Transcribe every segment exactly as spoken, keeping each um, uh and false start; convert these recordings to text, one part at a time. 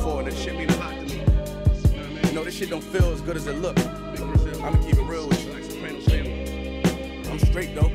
before, and that shit mean a lot to me. You know, this shit don't feel as good as it look. I'ma keep it real with you. I'm straight though.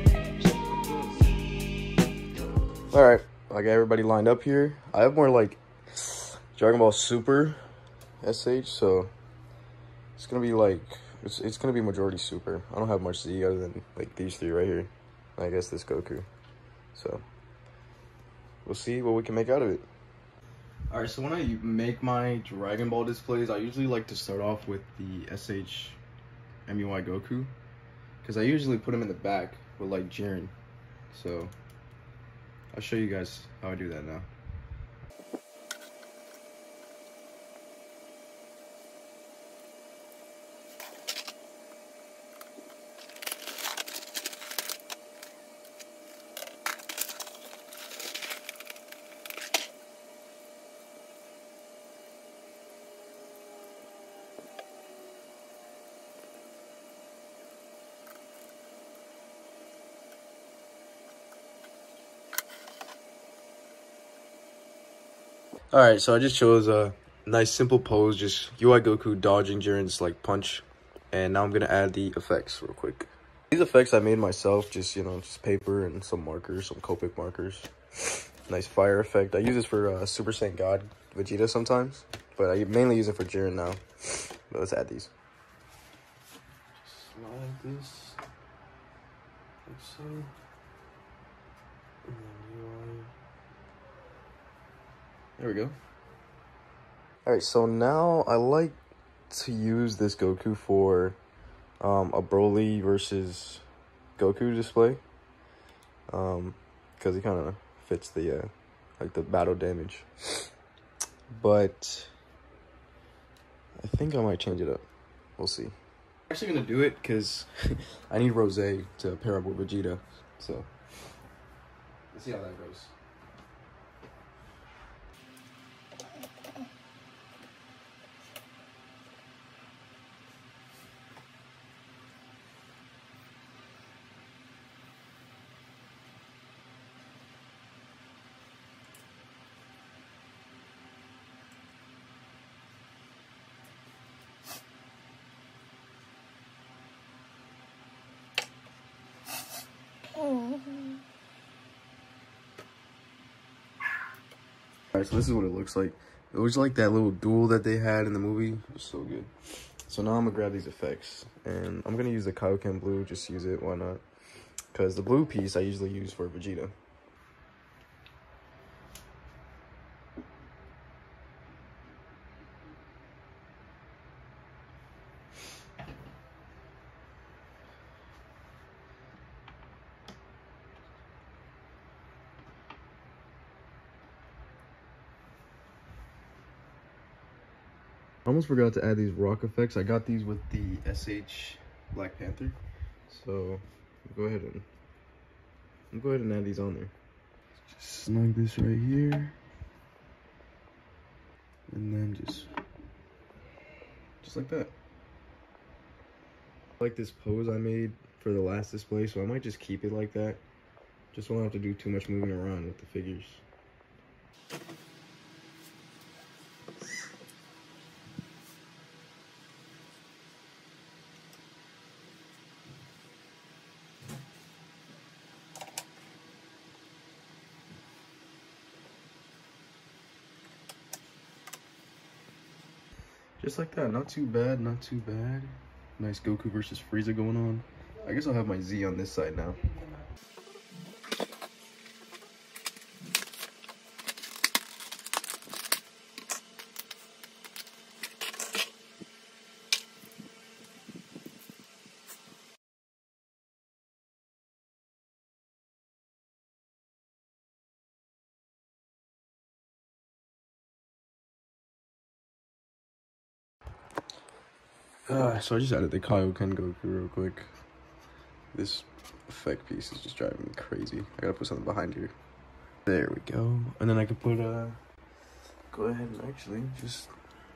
Alright, I got everybody lined up here. I have more like Dragon Ball Super S H, so it's gonna be like, it's, it's gonna be majority Super. I don't have much Z other than like these three right here. I guess this Goku. So we'll see what we can make out of it. Alright, so when I make my Dragon Ball displays, I usually like to start off with the S H M U I Goku, because I usually put them in the back with like Jiren. So I'll show you guys how I do that now. Alright, so I just chose a nice simple pose, just U I Goku dodging Jiren's like punch. And now I'm gonna add the effects real quick. These effects I made myself, just, you know, just paper and some markers, some Copic markers. Nice fire effect. I use this for uh, Super Saiyan God Vegeta sometimes, but I mainly use it for Jiren now. But let's add these. Just slide this like so. And then U I. There we go. Alright, so now I like to use this Goku for um, a Broly versus Goku display. Um, because he kind of fits the, uh, like the battle damage. But I think I might change it up. We'll see. I'm actually going to do it because I need Rose to pair up with Vegeta. So, let's see how that goes. Alright, so this is what it looks like. It looks like that little duel that they had in the movie. It was so good. So now I'm gonna grab these effects, and I'm gonna use the Kaioken blue. Just use it, why not? Because the blue piece I usually use for Vegeta. I almost forgot to add these rock effects. I got these with the S H Black Panther. So go ahead and go ahead and add these on there. Just snug this right here. And then just just like that. I like this pose I made for the last display, so I might just keep it like that. Just won't have to do too much moving around with the figures. Just like that, not too bad, not too bad. Nice Goku versus Frieza going on. I guess I'll have my Z on this side now. Uh, so I just added the Kaioken Goku real quick. This effect piece is just driving me crazy. I gotta put something behind here. There we go. And then I can put, uh, go ahead and actually just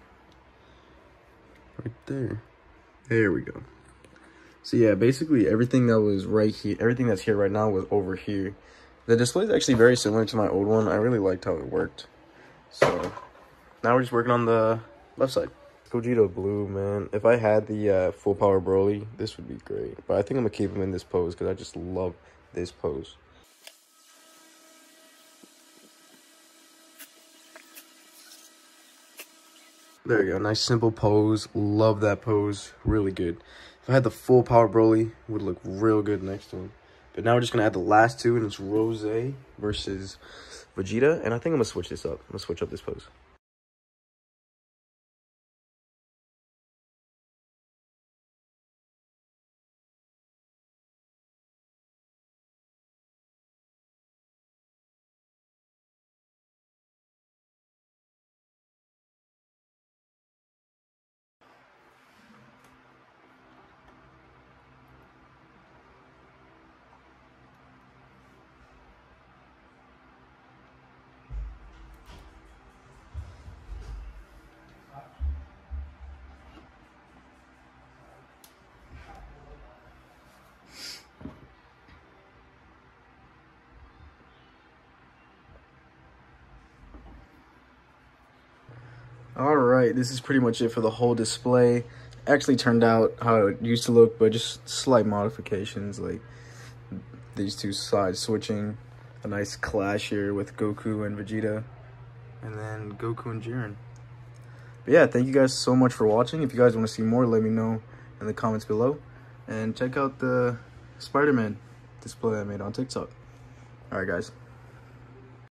right there. There we go. So yeah, basically everything that was right here, everything that's here right now was over here. The display is actually very similar to my old one. I really liked how it worked. So now we're just working on the left side. Gogeta blue, man. If I had the uh, full power Broly, this would be great. But I think I'm gonna keep him in this pose because I just love this pose. There you go. Nice simple pose. Love that pose. Really good. If I had the full power Broly, it would look real good next to him. But now we're just gonna add the last two, and it's Rose versus Vegeta. And I think I'm gonna switch this up. I'm gonna switch up this pose. All right, this is pretty much it for the whole display. Actually turned out how it used to look, but just slight modifications, like these two sides switching, a nice clash here with Goku and Vegeta, and then Goku and Jiren. But yeah, thank you guys so much for watching. If you guys want to see more, let me know in the comments below, and check out the Spider-Man display I made on TikTok. All right, guys.